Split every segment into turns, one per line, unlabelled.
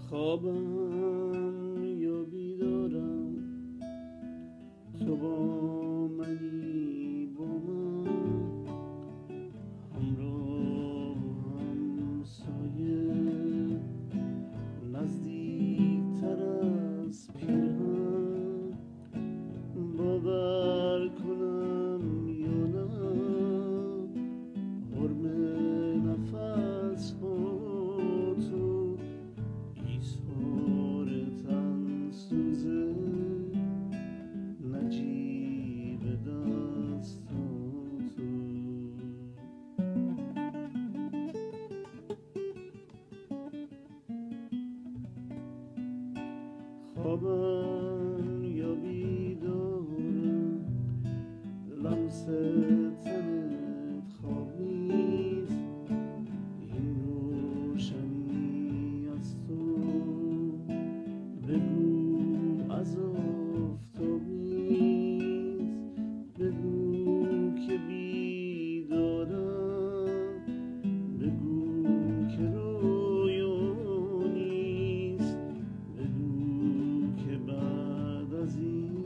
خوابم یا بیدارم، تو با منی با من، همراه همسایه، نزدیکتر از پیرهن. باور کنم یا نه، حرم نفس ها تو، ایثار تن سوزه، نجیب دست تو. خوابم یا بیدارم، لمس تنت خواب نیست، این روشنی از تو. بگو از آفتاب نیست، بگو که بیدارم، بگو که رویا نیست، بگو که بعد از این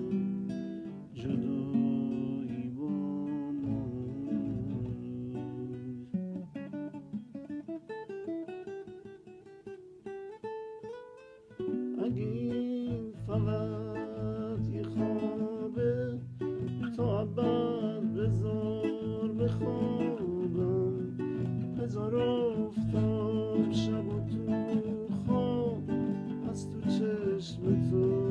جدایی با ما. اگه این فقط یه خوابه، تا ابد بذار بخوابم. هزار آفتاب شب و تو خواب، از تو چشم تو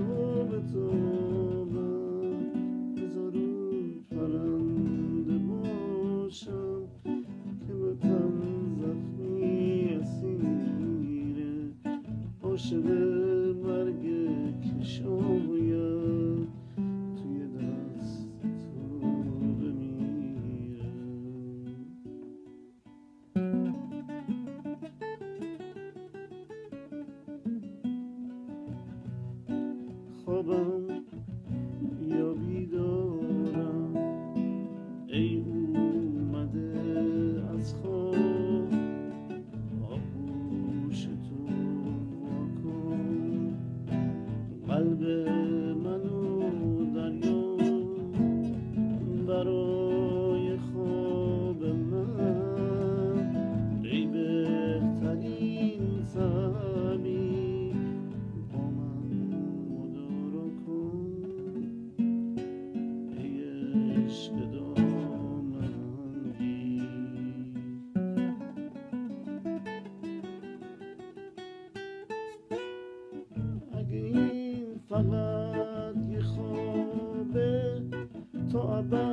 بتابم. هزار اون پرنده باشم که به تن زخمی اسیره، عاشق مرگ که شاید توی دست تو بمیره. خوابم یا بیدارم، ای اومده از خواب، آغوش تو واکن. قلب منو دریا برای خواب من، ای بهترین تعبیر با من مدارا کن. ای عشق دامنگیر، اگه این فقط یه خوابه، تا ابد